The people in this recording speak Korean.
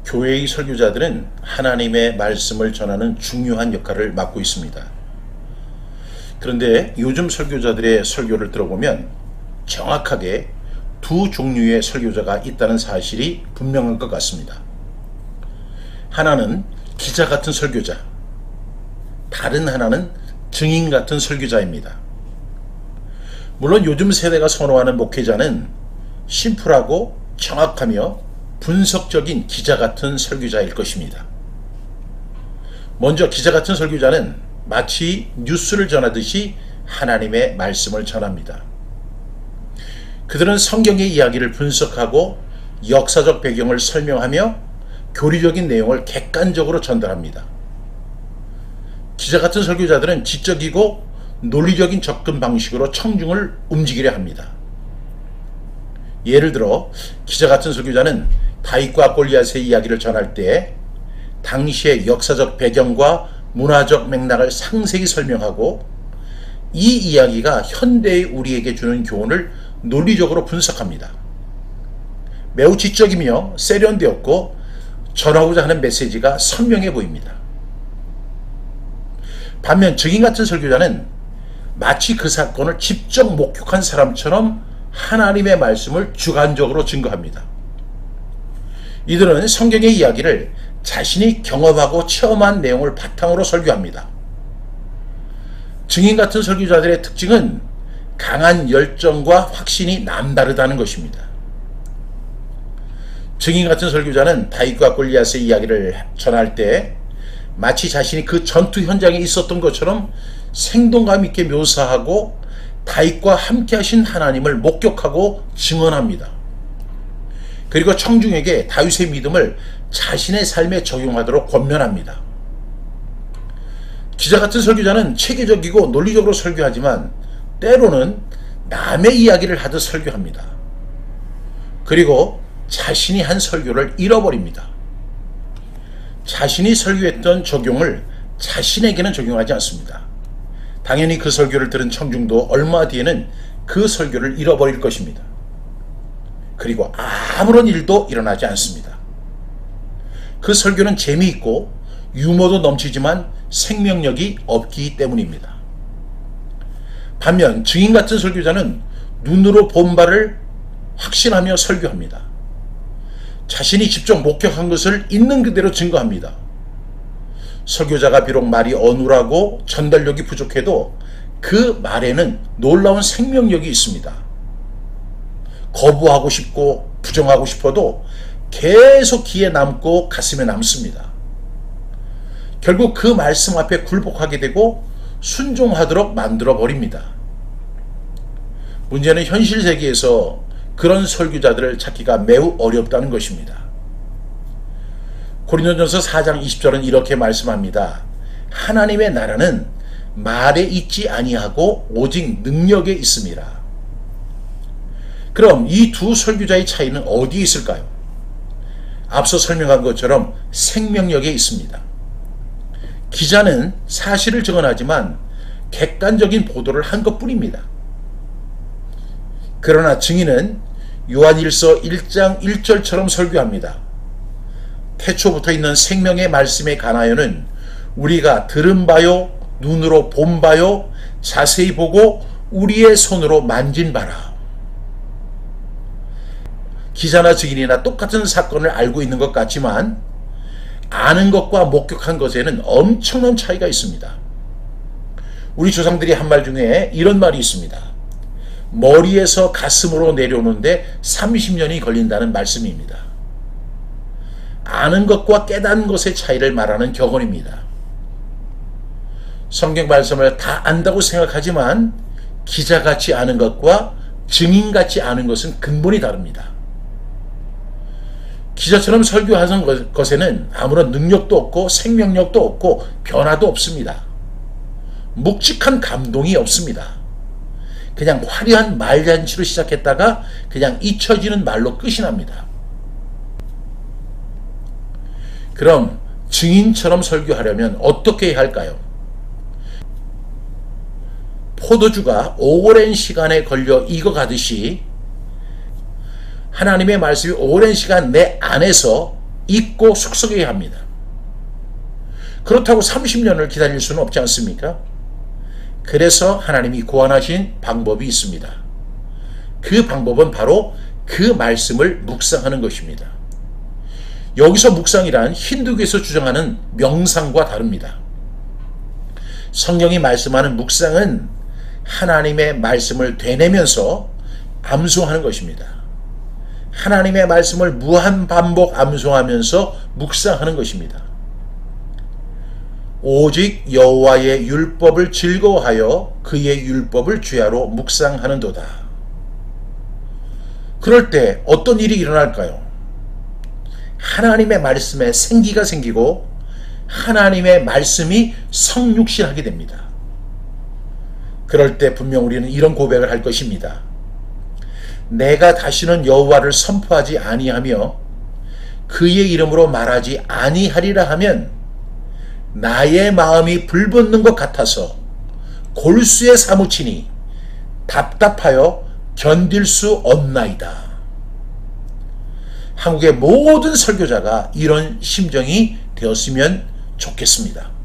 교회의 설교자들은 하나님의 말씀을 전하는 중요한 역할을 맡고 있습니다. 그런데 요즘 설교자들의 설교를 들어보면 정확하게 두 종류의 설교자가 있다는 사실이 분명한 것 같습니다. 하나는 기자 같은 설교자, 다른 하나는 증인 같은 설교자입니다. 물론 요즘 세대가 선호하는 목회자는 심플하고 정확하며 분석적인 기자 같은 설교자일 것입니다. 먼저 기자 같은 설교자는 마치 뉴스를 전하듯이 하나님의 말씀을 전합니다. 그들은 성경의 이야기를 분석하고 역사적 배경을 설명하며 교리적인 내용을 객관적으로 전달합니다. 기자 같은 설교자들은 지적이고 논리적인 접근 방식으로 청중을 움직이려 합니다. 예를 들어 기자 같은 설교자는 다윗과 골리앗의 이야기를 전할 때 당시의 역사적 배경과 문화적 맥락을 상세히 설명하고 이 이야기가 현대의 우리에게 주는 교훈을 논리적으로 분석합니다. 매우 지적이며 세련되었고 전하고자 하는 메시지가 선명해 보입니다. 반면 증인 같은 설교자는 마치 그 사건을 직접 목격한 사람처럼 하나님의 말씀을 주관적으로 증거합니다. 이들은 성경의 이야기를 자신이 경험하고 체험한 내용을 바탕으로 설교합니다. 증인 같은 설교자들의 특징은 강한 열정과 확신이 남다르다는 것입니다. 증인 같은 설교자는 다윗과 골리앗의 이야기를 전할 때 마치 자신이 그 전투 현장에 있었던 것처럼 생동감 있게 묘사하고 다윗과 함께 하신 하나님을 목격하고 증언합니다. 그리고 청중에게 다윗의 믿음을 자신의 삶에 적용하도록 권면합니다. 기자 같은 설교자는 체계적이고 논리적으로 설교하지만 때로는 남의 이야기를 하듯 설교합니다. 그리고 자신이 한 설교를 잃어버립니다. 자신이 설교했던 적용을 자신에게는 적용하지 않습니다. 당연히 그 설교를 들은 청중도 얼마 뒤에는 그 설교를 잃어버릴 것입니다. 그리고 아무런 일도 일어나지 않습니다. 그 설교는 재미있고 유머도 넘치지만 생명력이 없기 때문입니다. 반면 증인 같은 설교자는 눈으로 본 바를 확신하며 설교합니다. 자신이 직접 목격한 것을 있는 그대로 증거합니다. 설교자가 비록 말이 어눌하고 전달력이 부족해도 그 말에는 놀라운 생명력이 있습니다. 거부하고 싶고 부정하고 싶어도 계속 귀에 남고 가슴에 남습니다. 결국 그 말씀 앞에 굴복하게 되고 순종하도록 만들어 버립니다. 문제는 현실 세계에서 그런 설교자들을 찾기가 매우 어렵다는 것입니다. 고린도전서 4장 20절은 이렇게 말씀합니다. 하나님의 나라는 말에 있지 아니하고 오직 능력에 있습니다. 그럼 이 두 설교자의 차이는 어디에 있을까요? 앞서 설명한 것처럼 생명력에 있습니다. 기자는 사실을 증언하지만 객관적인 보도를 한 것뿐입니다. 그러나 증인은 요한일서 1장 1절처럼 설교합니다. 태초부터 있는 생명의 말씀에 관하여는 우리가 들은 바요, 눈으로 본 바요, 자세히 보고 우리의 손으로 만진 바라. 기자나 증인이나 똑같은 사건을 알고 있는 것 같지만 아는 것과 목격한 것에는 엄청난 차이가 있습니다. 우리 조상들이 한 말 중에 이런 말이 있습니다. 머리에서 가슴으로 내려오는데 30년이 걸린다는 말씀입니다. 아는 것과 깨닫는 것의 차이를 말하는 격언입니다. 성경 말씀을 다 안다고 생각하지만 기자같이 아는 것과 증인같이 아는 것은 근본이 다릅니다. 기자처럼 설교하는 것에는 아무런 능력도 없고 생명력도 없고 변화도 없습니다. 묵직한 감동이 없습니다. 그냥 화려한 말잔치로 시작했다가 그냥 잊혀지는 말로 끝이 납니다. 그럼 증인처럼 설교하려면 어떻게 해야 할까요? 포도주가 오랜 시간에 걸려 익어가듯이 하나님의 말씀이 오랜 시간 내 안에서 잊고 숙성해야 합니다. 그렇다고 30년을 기다릴 수는 없지 않습니까? 그래서 하나님이 고안하신 방법이 있습니다. 그 방법은 바로 그 말씀을 묵상하는 것입니다. 여기서 묵상이란 힌두교에서 주장하는 명상과 다릅니다. 성경이 말씀하는 묵상은 하나님의 말씀을 되뇌면서 암송하는 것입니다. 하나님의 말씀을 무한 반복 암송하면서 묵상하는 것입니다. 오직 여호와의 율법을 즐거워하여 그의 율법을 주야로 묵상하는도다. 그럴 때 어떤 일이 일어날까요? 하나님의 말씀에 생기가 생기고 하나님의 말씀이 성육신하게 됩니다. 그럴 때 분명 우리는 이런 고백을 할 것입니다. 내가 다시는 여호와를 선포하지 아니하며 그의 이름으로 말하지 아니하리라 하면 나의 마음이 불붙는 것 같아서 골수에 사무치니 답답하여 견딜 수 없나이다. 한국의 모든 설교자가 이런 심정이 되었으면 좋겠습니다.